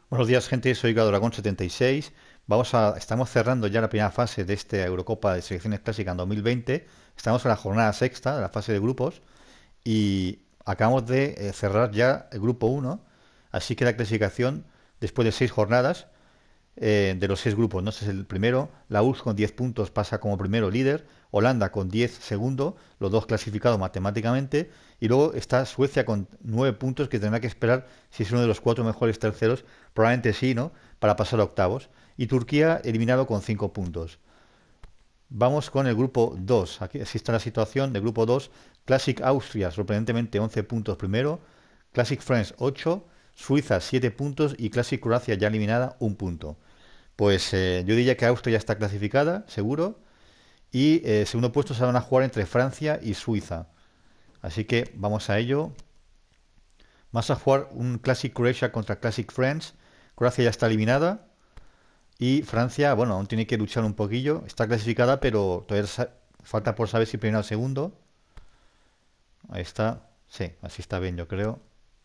Buenos días, gente. Soy Dragón76. Estamos cerrando ya la primera fase de esta Eurocopa de Selecciones Clásicas en 2020. Estamos en la jornada sexta de la fase de grupos y acabamos de cerrar ya el grupo uno. Así que la clasificación, después de 6 jornadas, de los 6 grupos, ¿no? Este es el primero. La URSS con 10 puntos pasa como primero líder. Holanda con 10 segundo, los dos clasificados matemáticamente. Y luego está Suecia con 9 puntos que tendrá que esperar si es uno de los 4 mejores terceros. Probablemente sí, ¿no? Para pasar a octavos. Y Turquía eliminado con 5 puntos. Vamos con el grupo 2. Aquí así está la situación del grupo 2. Classic Austria, sorprendentemente 11 puntos primero. Classic France 8. Suiza 7 puntos y Classic Croacia ya eliminada 1 punto. Pues yo diría que Austria ya está clasificada, seguro. Y segundo puesto se van a jugar entre Francia y Suiza. Así que vamos a ello. Vamos a jugar un Classic Croatia contra Classic France. Croacia ya está eliminada. Y Francia, bueno, aún tiene que luchar un poquillo. Está clasificada, pero todavía falta por saber si primero o segundo. Ahí está. Sí, así está bien, yo creo.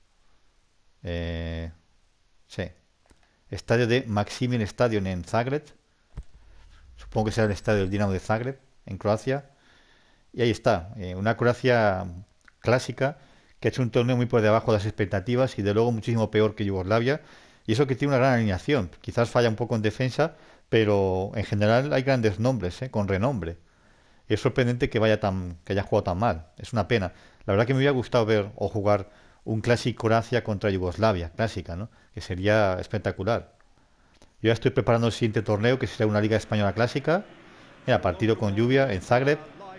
Eh, sí. Estadio de Maximil Stadion en Zagreb. Supongo que será el estadio del Dinamo de Zagreb, en Croacia. Y ahí está, una Croacia clásica que ha hecho un torneo muy por debajo de las expectativas y de luego muchísimo peor que Yugoslavia. Y eso que tiene una gran alineación. Quizás falla un poco en defensa, pero en general hay grandes nombres, con renombre. Y es sorprendente que haya jugado tan mal. Es una pena. La verdad que me hubiera gustado ver o jugar un clásico Croacia contra Yugoslavia, clásica, ¿no? Que sería espectacular. Yo ya estoy preparando el siguiente torneo, que será una Liga Española Clásica. Mira, partido con lluvia en Zagreb,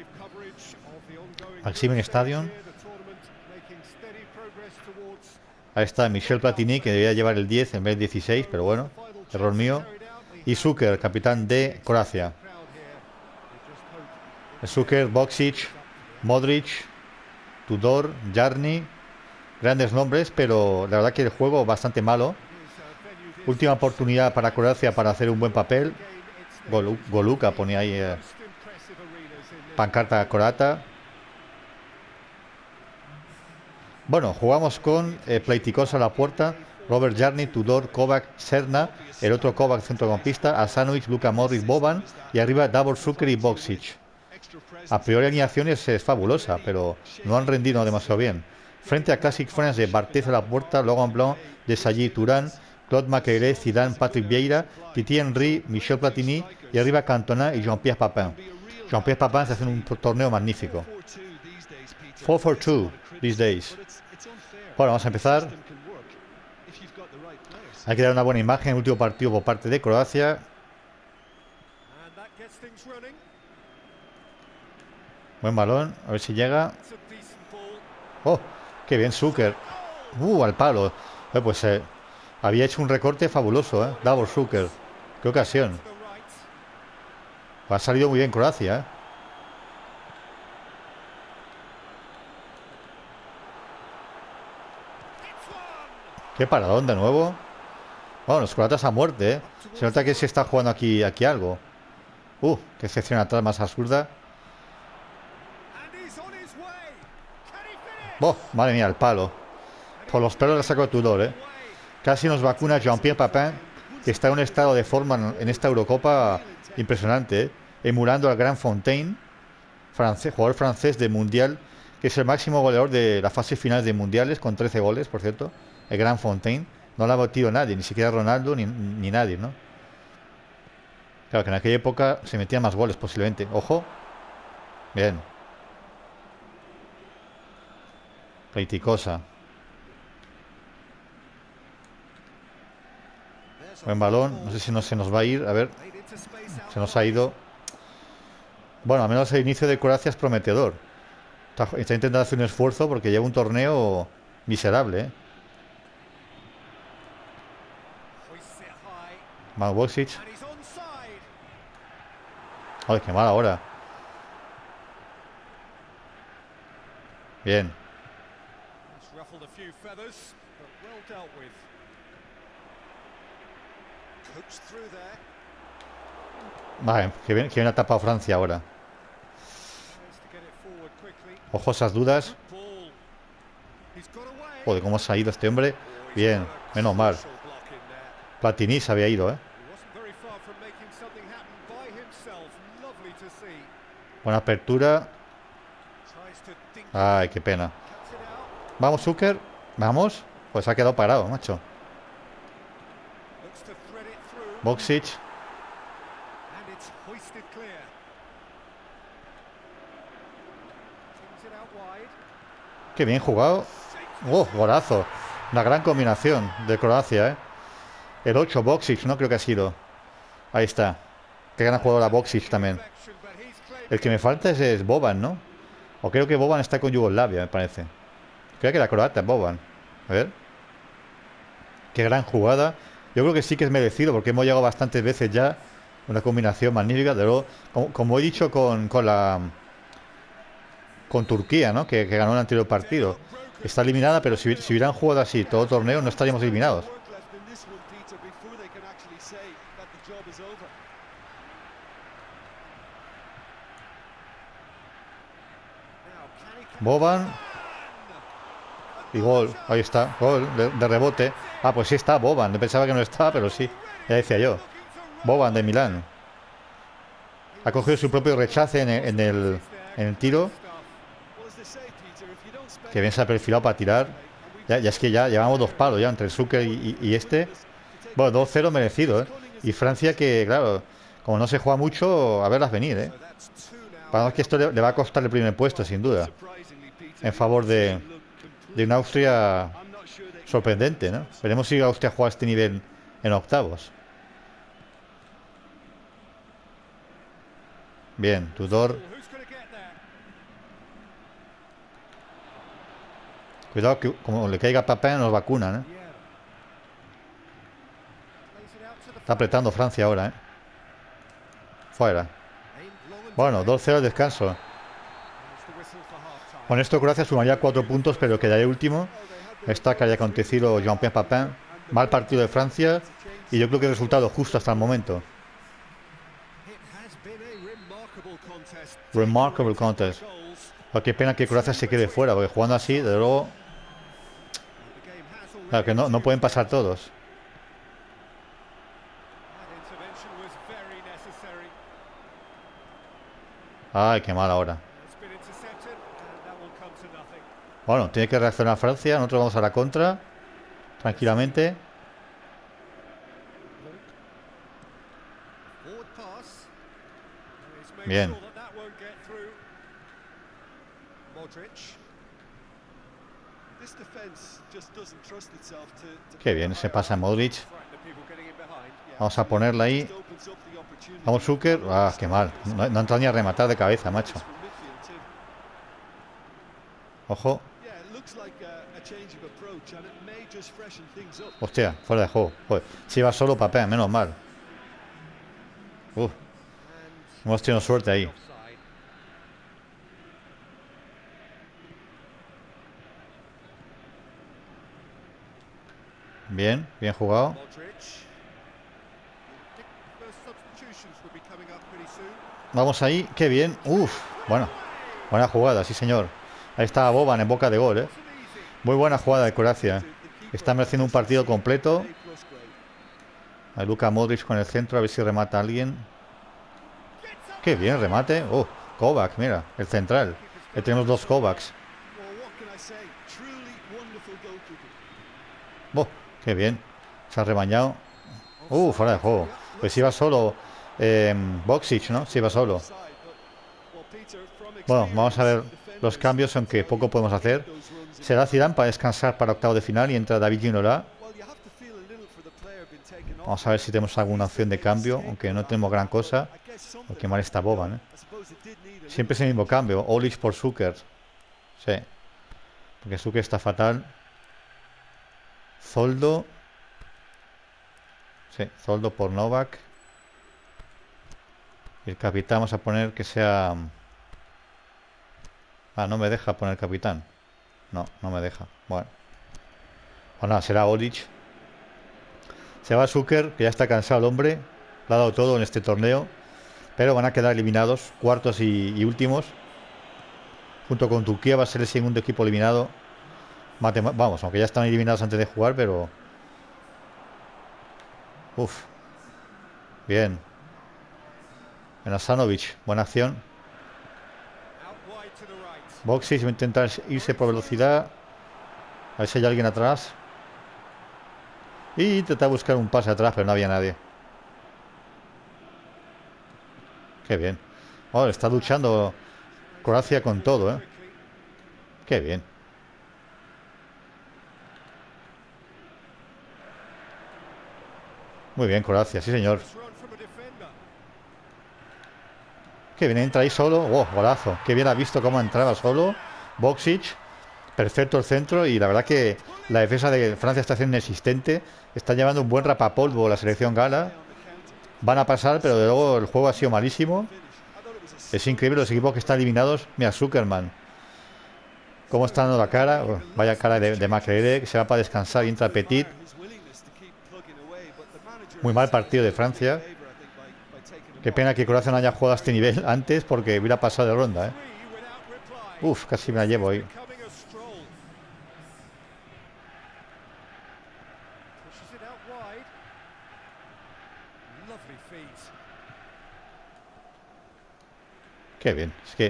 Maximin Stadion. Ahí está Michel Platini, que debía llevar el 10 en vez de 16, pero bueno, error mío. Y Šuker, capitán de Croacia. Šuker, Boksic, Modric, Tudor, Jarni. Grandes nombres, pero la verdad que el juego bastante malo. Última oportunidad para Croacia para hacer un buen papel. Goluka pone ahí pancarta croata. Bueno, jugamos con Pleitikos a la puerta, Robert Jarni, Tudor, Kovac, Serna, el otro Kovac centrocampista, Asanovic, Luka Modric, Boban y arriba Davor Šuker y Boksic. A priori alineación es fabulosa, pero no han rendido demasiado bien. Frente a Classic France de Barthez a la puerta, Logan Blanc, Desailly, Turán, Claude Makélélé, Zidane, Patrick Vieira, Titi Henry, Michel Platini y arriba Cantona y Jean-Pierre Papin. Jean-Pierre Papin se hace un torneo magnífico. 4-4-2 these days. Bueno, vamos a empezar. Hay que dar una buena imagen. El último partido por parte de Croacia. Buen balón. A ver si llega. Oh, qué bien Šuker. Al palo. Pues había hecho un recorte fabuloso, Davor Šuker. Qué ocasión. Ha salido muy bien Croacia, Qué paradón de nuevo. Bueno, los croatas a muerte, Se nota que se está jugando aquí algo. Qué sección atrás más absurda. Madre mía, el palo. Por los pelos le sacó Tudor, Casi nos vacuna Jean-Pierre Papin, que está en un estado de forma en esta Eurocopa impresionante, emulando al gran Fontaine, jugador francés de Mundial, que es el máximo goleador de la fase final de Mundiales, con 13 goles, por cierto. El gran Fontaine. No lo ha batido nadie, ni siquiera Ronaldo, ni nadie, ¿no? Claro que en aquella época se metían más goles posiblemente. Ojo. Bien. Pleiticosa. Buen balón. No sé si no se nos va a ir. A ver. Se nos ha ido. Bueno, al menos el inicio de Croacia es prometedor. Está intentando hacer un esfuerzo porque lleva un torneo miserable, Boksic. Ay, qué mal ahora. Bien. Vale, que bien ha tapado Francia ahora. Ojo esas dudas. Joder, cómo se ha ido este hombre. Bien, menos mal. Platini se había ido, ¿eh? Buena apertura. Ay, qué pena. Vamos, Zucker. Vamos. Pues ha quedado parado, macho. Boksic. Qué bien jugado. Golazo. Una gran combinación de Croacia, ¿eh? El 8, Boksic, ¿no? Creo que ha sido. Ahí está. Qué gran jugadora Boksic también. El que me falta es Boban, ¿no? O creo que Boban está con Yugoslavia, me parece. Creo que era croata, Boban. A ver. Qué gran jugada. Yo creo que sí que es merecido, porque hemos llegado bastantes veces ya. Una combinación magnífica. De luego, como he dicho con Turquía, ¿no? Que ganó el anterior partido. Está eliminada, pero si hubieran jugado así todo torneo, no estaríamos eliminados. Boban. Y gol. Ahí está. Gol de rebote. Ah, pues sí está Boban. Pensaba que no estaba, pero sí. Ya decía yo. Boban de Milán. Ha cogido su propio rechace en el tiro. Que bien se ha perfilado para tirar. Ya es que ya llevamos 2 palos ya entre el Zucker y este. Bueno, 2-0 merecido, ¿eh? Y Francia que, claro, como no se juega mucho, a verlas venir, ¿eh? Para que esto le va a costar el primer puesto, sin duda. En favor de una Austria sorprendente, ¿no? Veremos si Austria juega a este nivel en octavos. Bien, Tudor. Cuidado que como le caiga Papin nos vacunan, ¿eh? Está apretando Francia ahora, ¿eh? Fuera. Bueno, 2-0 al descanso. Con esto Croacia sumaría 4 puntos, pero quedaría último. Está que haya acontecido Jean-Pierre Papin. Mal partido de Francia. Y yo creo que el resultado justo hasta el momento. Remarkable contest. Pero qué pena que Croacia se quede fuera, porque jugando así, de luego... Claro, que no pueden pasar todos. Ay, qué mal ahora. Bueno, tiene que reaccionar Francia. Nosotros vamos a la contra. Tranquilamente. Bien. Qué bien, se pasa Modric. Vamos a ponerla ahí. Vamos, Zucker. Ah, qué mal. No ha entrado ni a rematar de cabeza, macho. Ojo. Hostia, fuera de juego. Joder. Si va solo Papin, menos mal. Hemos tenido suerte ahí. Bien, bien jugado. Vamos ahí, qué bien. Bueno, buena jugada, sí señor. Ahí está Boban en boca de gol, ¿eh? Muy buena jugada de Croacia. Está mereciendo un partido completo. A Luka Modric con el centro, a ver si remata a alguien. Qué bien, remate. Kovac, mira, el central. Ya tenemos 2 Kovacs. Qué bien. Se ha rebañado. Fuera de juego. Pues iba solo Boksic, ¿no? Sí, iba solo. Bueno, vamos a ver los cambios, aunque poco podemos hacer. Será Zidane para descansar para octavo de final y entra David Ginola. Vamos a ver si tenemos alguna opción de cambio, aunque no tenemos gran cosa. Porque mal está Boban, ¿eh? Siempre es el mismo cambio. Olic por Zucker. Sí. Porque Zucker está fatal. Zoldo. Sí, Zoldo por Novak. Y el capitán vamos a poner que sea... no me deja poner capitán. No me deja. Bueno. O nada, será Olic. Se va Zucker, que ya está cansado el hombre. Lo ha dado todo en este torneo. Pero van a quedar eliminados. Cuartos y últimos. Junto con Turquía va a ser el segundo equipo eliminado. Vamos, aunque ya están eliminados antes de jugar, pero... Uf, bien. Enasanovic, buena acción. Boxic va a intentar irse por velocidad. A ver si hay alguien atrás. Y intentar buscar un pase atrás, pero no había nadie. Qué bien. Oh, está luchando Croacia con todo, ¿eh? Qué bien. Muy bien, Croacia, sí señor. Qué bien, entra ahí solo. Oh, golazo. Qué bien ha visto cómo entraba solo Boxic. Perfecto el centro. Y la verdad que la defensa de Francia está siendo inexistente. Está llevando un buen rapapolvo la selección gala. Van a pasar, pero de luego el juego ha sido malísimo. Es increíble los equipos que están eliminados. Mira, Zuckerman. Cómo está dando la cara. Oh, vaya cara de Macrele, que se va para descansar y entra Petit. Muy mal partido de Francia. Qué pena que Croacia no haya jugado a este nivel antes, porque hubiera pasado de ronda, ¿eh? Uf, casi me la llevo ahí. Qué bien. Es que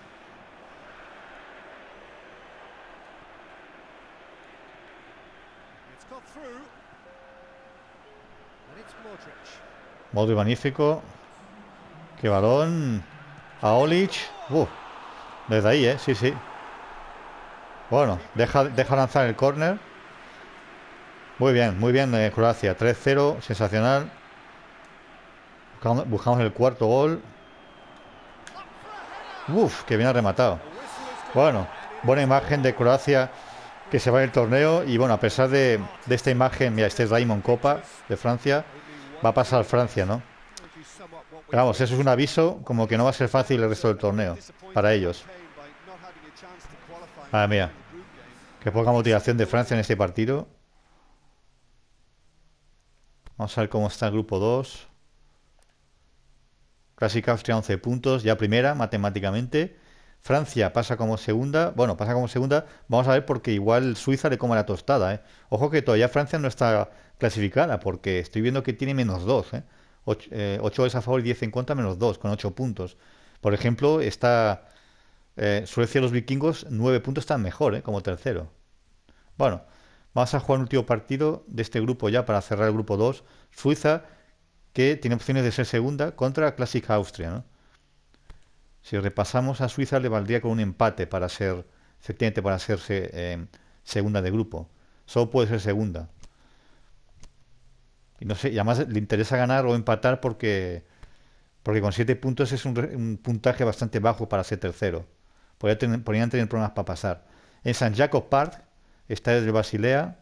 Modric magnífico. Qué balón. A Olic. Desde ahí, sí, sí. Bueno, deja lanzar el córner. Muy bien, Croacia. 3-0, sensacional. Buscamos el cuarto gol. Uf, que bien ha rematado. Bueno, buena imagen de Croacia que se va el torneo. Y bueno, a pesar de esta imagen, mira, este es Raymond Copa de Francia. Va a pasar Francia, ¿no? Pero vamos, eso es un aviso como que no va a ser fácil el resto del torneo para ellos. Ah, mira, qué poca motivación de Francia en este partido. Vamos a ver cómo está el grupo 2. Clásica Austria 11 puntos, ya primera matemáticamente. Francia pasa como segunda. Bueno, pasa como segunda. Vamos a ver porque igual Suiza le come la tostada, ¿eh? Ojo que todavía Francia no está clasificada porque estoy viendo que tiene -2, ¿eh? 8 goles a favor y 10 en contra, -2, con 8 puntos. Por ejemplo, está Suecia y los vikingos, 9 puntos, están mejor, como tercero. Bueno, vamos a jugar un último partido de este grupo ya para cerrar el grupo 2. Suiza, que tiene opciones de ser segunda contra Classic Austria, ¿no? Si repasamos a Suiza le valdría con un empate para ser, efectivamente, para hacerse segunda de grupo. Solo puede ser segunda. Y no sé, y además le interesa ganar o empatar porque con 7 puntos es un puntaje bastante bajo para ser tercero. Podrían tener problemas para pasar. En San Jacob Park está el de Basilea.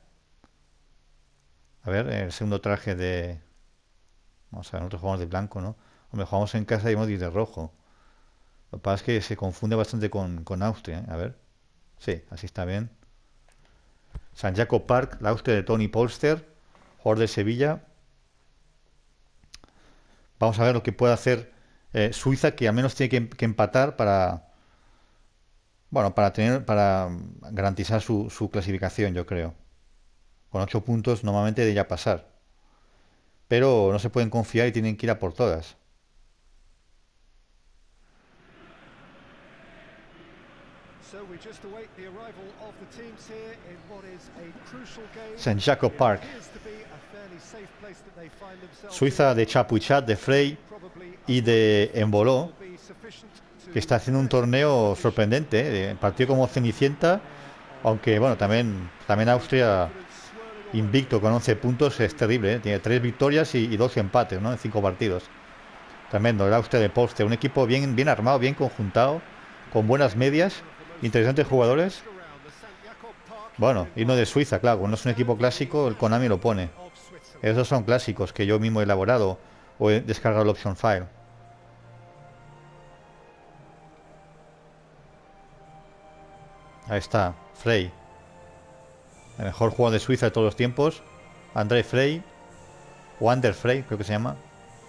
A ver, el segundo traje de... Vamos a ver, nosotros jugamos de blanco, ¿no? Hombre, jugamos en casa y Modric de rojo. Lo que pasa es que se confunde bastante con Austria, ¿eh? A ver. Sí, así está bien. San Jacob Park, la Austria de Tony Polster, jugador de Sevilla. Vamos a ver lo que puede hacer Suiza, que al menos tiene que empatar para, bueno, para garantizar su clasificación, yo creo. Con 8 puntos normalmente debería pasar. Pero no se pueden confiar y tienen que ir a por todas. Saint Jacob Park. Suiza de Chapuisat, de Frey y de Embolo, que está haciendo un torneo sorprendente, partido como Cenicienta, aunque bueno, también Austria invicto con 11 puntos es terrible, ¿eh? Tiene 3 victorias y 2 empates, ¿no? En 5 partidos. Tremendo, el Austria de Poste, un equipo bien armado, bien conjuntado, con buenas medias, interesantes jugadores. Bueno, y uno de Suiza, claro, cuando no es un equipo clásico, el Konami lo pone. Esos son clásicos que yo mismo he elaborado o he descargado el option file. Ahí está, Frey. El mejor jugador de Suiza de todos los tiempos. André Frey. O Ander Frey, creo que se llama.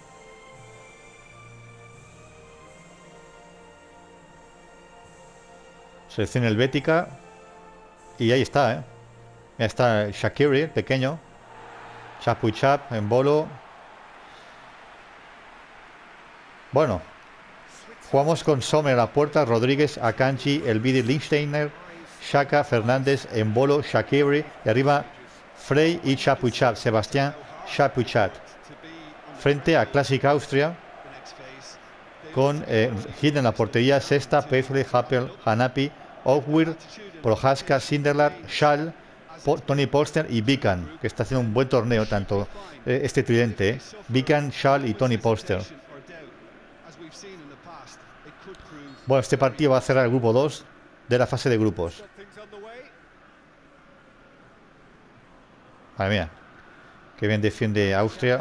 Selección helvética. Y ahí está, ¿eh? Ya está Shaqiri, pequeño. Chapuchap en bolo. Bueno, jugamos con Sommer a la puerta, Rodríguez, Akanji, Elvidi, Lichtsteiner, Xhaka, Fernández, Embolo, Shaqiri y arriba Frey y Chapuchat, Sebastián Chapuchat. Frente a Classic Austria con Hit en la portería, Sesta, Paisley, Happel, Hanapi, Okwir, Prohaska, Sinderlat, Schall, Tony Polster y Vican, que está haciendo un buen torneo tanto este tridente, Vican, Schall y Tony Polster. Bueno, este partido va a cerrar el grupo 2 de la fase de grupos. Madre mía, qué bien defiende Austria.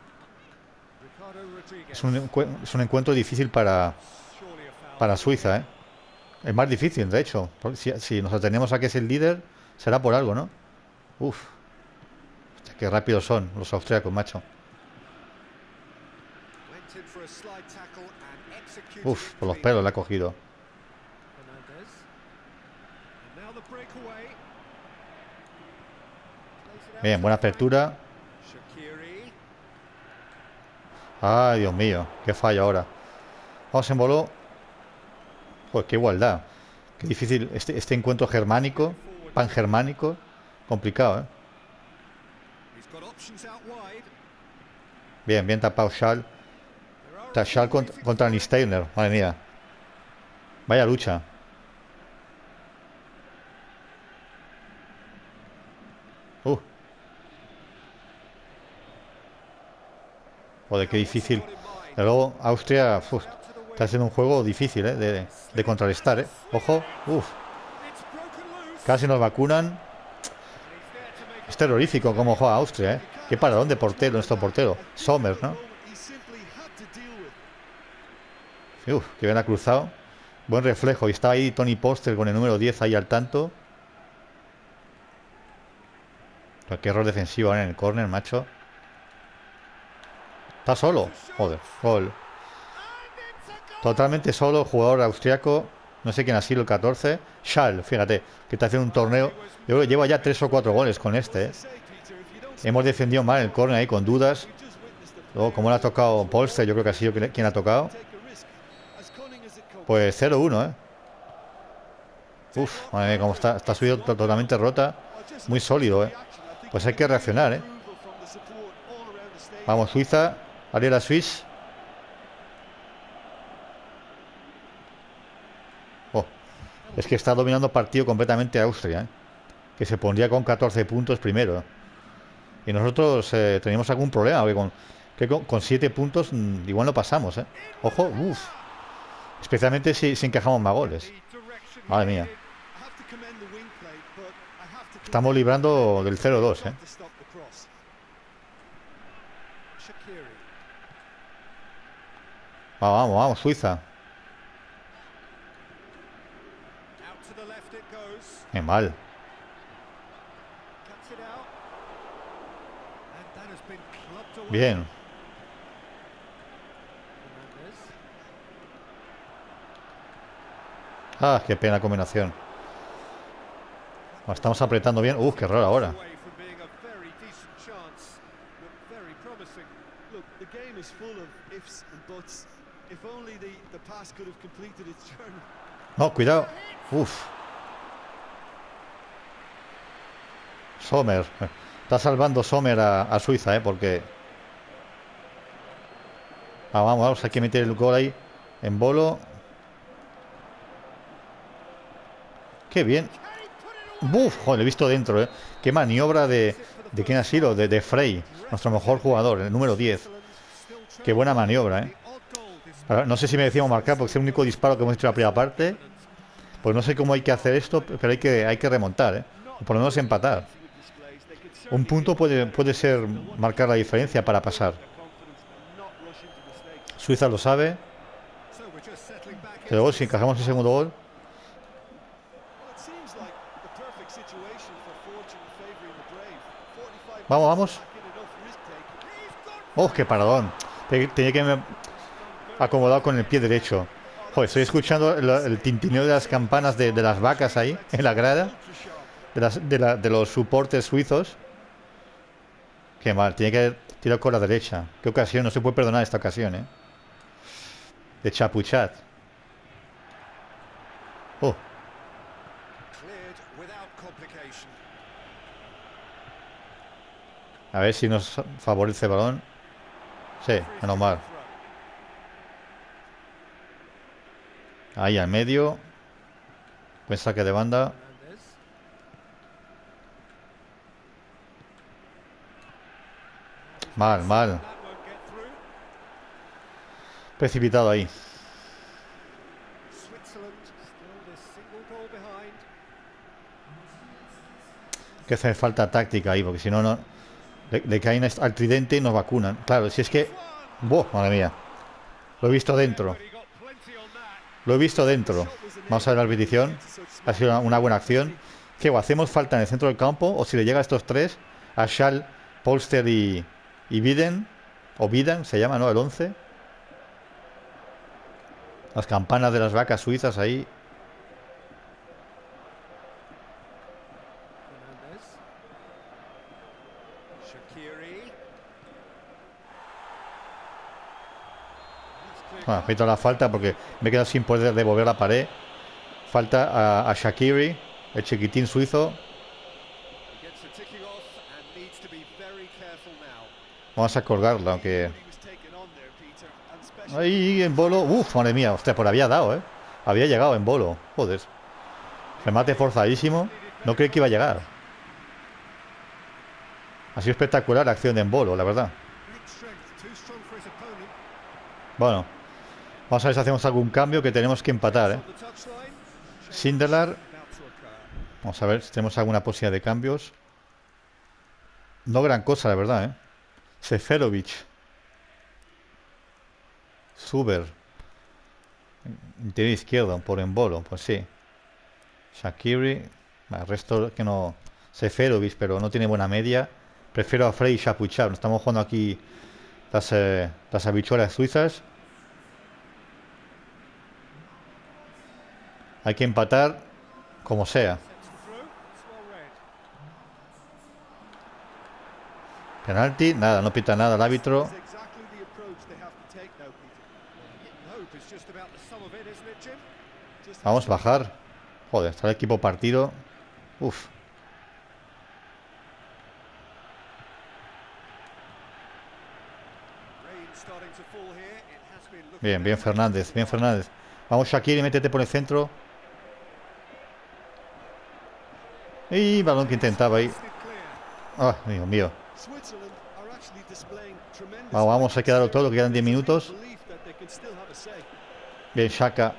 Es un encuentro difícil para Suiza, ¿eh? Es más difícil, de hecho. Si nos atenemos a que es el líder, será por algo, ¿no? Uf. Hostia, qué rápidos son los austriacos, macho. Uf, por los pelos le ha cogido. Bien, buena apertura. Ay, Dios mío, qué fallo ahora. Vamos en voló. Pues qué igualdad. Qué difícil este encuentro germánico, pangermánico. Complicado, ¿eh? Bien, bien tapado Schall. Schall contra Lichtsteiner. Madre mía. Vaya lucha. Joder, qué difícil. Y luego Austria está haciendo un juego difícil, ¿eh? de contrarrestar, ¿eh? Ojo. Uf. Casi nos vacunan. Es terrorífico cómo juega Austria, ¿eh? Qué paradón de portero, nuestro portero. Sommer, ¿no? Uf, que bien ha cruzado. Buen reflejo. Y está ahí Tony Polster con el número 10 ahí al tanto. Pero qué error defensivo en el córner, macho. Está solo. Joder, gol. Totalmente solo, jugador austriaco. No sé quién ha sido el 14. Schall, fíjate, que está haciendo un torneo. Yo creo que lleva ya 3 o 4 goles con este, ¿eh? Hemos defendido mal el córner ahí con dudas. Luego, como le ha tocado Polster, yo creo que ha sido quien ha tocado. Pues 0-1, ¿eh? Uf, madre mía, cómo está subido totalmente rota. Muy sólido, ¿eh? Pues hay que reaccionar, ¿eh? Vamos, Suiza. Ariela Suisse. Oh, es que está dominando partido completamente Austria, ¿eh? Que se pondría con 14 puntos primero. Y nosotros teníamos algún problema, porque con 7 puntos igual no pasamos, ¿eh? Ojo, uff. Especialmente si encajamos más goles. Madre mía. Estamos librando del 0-2, ¿eh? Vamos, vamos, Suiza. Qué mal. Bien. Ah, qué pena combinación. Estamos apretando bien. Qué raro ahora. No, cuidado. Uf. Sommer. Está salvando Sommer a Suiza, porque... vamos, hay que meter el gol ahí. En bolo. Qué bien. Buf, joder, he visto dentro, Qué maniobra de quién ha sido, de Frey, nuestro mejor jugador, el número 10. Qué buena maniobra, Ahora, no sé si merecíamos marcar porque es el único disparo que hemos hecho en la primera parte. Pues no sé cómo hay que hacer esto, pero hay que remontar, O por lo menos empatar. Un punto puede ser marcar la diferencia para pasar. Suiza lo sabe. Pero si encajamos el segundo gol. Vamos, vamos. Oh, qué paradón. Tenía que haberme acomodado con el pie derecho. Joder, estoy escuchando el tintineo de las campanas de las vacas ahí, en la grada. De los soportes suizos. Qué mal, tiene que tirar con la derecha. Qué ocasión, no se puede perdonar esta ocasión, ¿eh? De Chapuchat. Oh, a ver si nos favorece el balón. Sí, menos mal. Ahí al medio. Buen saque de banda. Mal, mal. Precipitado ahí. Que hace falta táctica ahí, porque si no, no le caen al tridente y nos vacunan. Claro, si es que... ¡Buah! Madre mía. Lo he visto dentro. Lo he visto dentro. Vamos a ver la repetición. Ha sido una buena acción. ¿Qué o hacemos falta en el centro del campo? O si le llega a estos tres, a Schall, Polster y Biden, o Biden se llama, ¿no? El 11. Las campanas de las vacas suizas ahí. Bueno, pito la falta porque me he quedado sin poder devolver la pared. Falta a Shaqiri, el chiquitín suizo. Vamos a colgarla, aunque... Ahí en bolo. Uf, madre mía. Hostia, pues había dado, ¿eh? Había llegado en bolo. Joder. Remate forzadísimo. No creí que iba a llegar. Ha sido espectacular la acción de en bolo, la verdad. Bueno. Vamos a ver si hacemos algún cambio, que tenemos que empatar, ¿eh? Sindelar. Vamos a ver si tenemos alguna posibilidad de cambios. No gran cosa, la verdad, ¿eh? Seferovic. Zuber. Interior izquierdo, por Embolo, pues sí. Shaqiri. El resto que no... Seferovic, pero no tiene buena media. Prefiero a Frey y Chapuchar. Estamos jugando aquí las habichuelas suizas. Hay que empatar como sea. Penalti, nada, no pita nada el árbitro. Vamos a bajar. Joder, está el equipo partido. Uf. Bien, bien Fernández, bien Fernández. Vamos Shaqiri, métete por el centro. Y balón que intentaba ahí. Ah, Dios mío. Vamos a quedarlo todo, que quedan 10 minutos. Bien, Xhaka.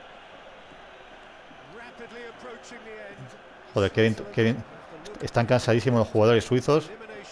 Joder, están cansadísimos los jugadores suizos.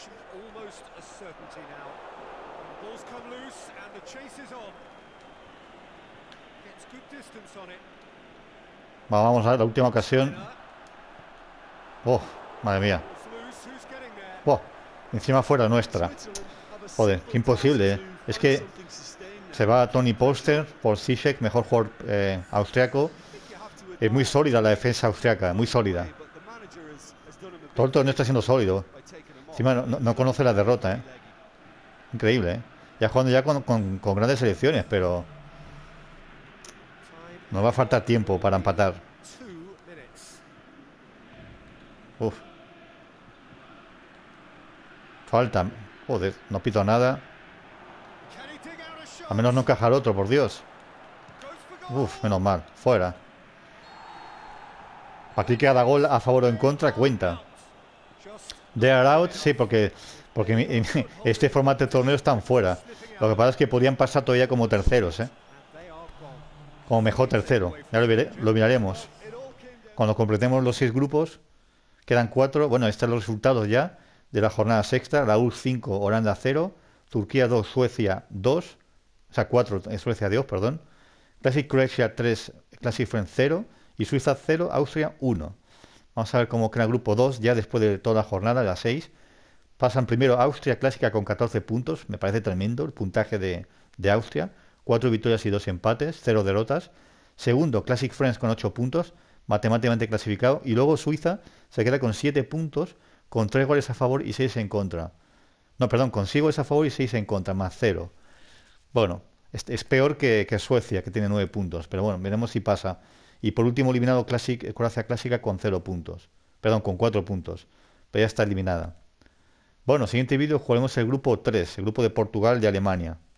Vamos a ver la última ocasión. Oh, madre mía. Oh, encima fuera nuestra. Joder, qué imposible, ¿eh? Es que se va Tony Polster por Zizek, mejor jugador austriaco. Es muy sólida la defensa austriaca, muy sólida. Todo el torneo está siendo sólido. Encima no conoce la derrota, ¿eh? Increíble, ¿eh? Ya jugando ya con grandes selecciones, pero nos va a faltar tiempo para empatar. Uf. Falta. Joder, no pito nada. A menos no encajar otro, por Dios. Uf, menos mal. Fuera. Aquí cada gol a favor o en contra cuenta. They are out, sí, porque este formato de torneo están fuera. Lo que pasa es que podrían pasar todavía como terceros, ¿eh? Como mejor tercero. Ya lo miraremos. Cuando completemos los 6 grupos, quedan 4. Bueno, están los resultados ya de la jornada sexta. La URSS 5, Holanda 0. Turquía 2, Suecia 2. O sea, 4, Suecia 2, perdón. Classic Croatia 3, Classic France 0. Y Suiza 0, Austria 1. Vamos a ver cómo queda el grupo 2 ya después de toda la jornada, de las 6. Pasan primero Austria Clásica con 14 puntos. Me parece tremendo el puntaje de Austria. 4 victorias y 2 empates, 0 derrotas. Segundo, Classic France con 8 puntos, matemáticamente clasificado. Y luego Suiza se queda con 7 puntos, con 3 goles a favor y 6 en contra. No, perdón, consigo esa a favor y 6 en contra, más cero. Bueno, es peor que Suecia, que tiene 9 puntos, pero bueno, veremos si pasa. Y por último, eliminado Croacia Clásica con 0 puntos. Perdón, con 4 puntos. Pero ya está eliminada. Bueno, siguiente vídeo jugaremos el grupo 3, el grupo de Portugal y Alemania.